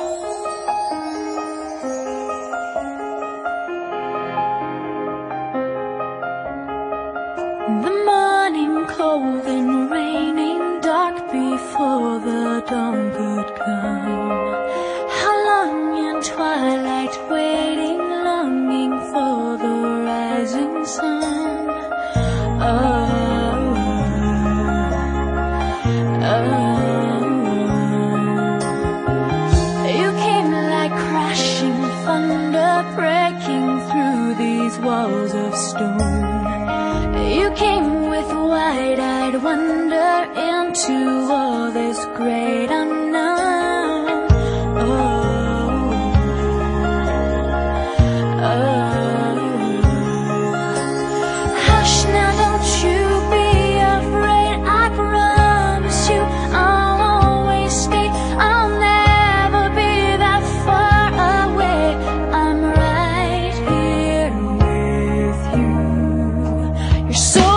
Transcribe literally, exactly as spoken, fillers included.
The morning cold and raining, dark before the dawn could come. How long in twilight waiting, longing for the rising sun. Oh, oh, you came like crashing thunder, breaking through these walls of stone. You came with wide-eyed wonder into all this great unknown. Oh, oh. Hush now, don't you be afraid. I promise you I'll always stay. I'll never be that far away. I'm right here with you. You're so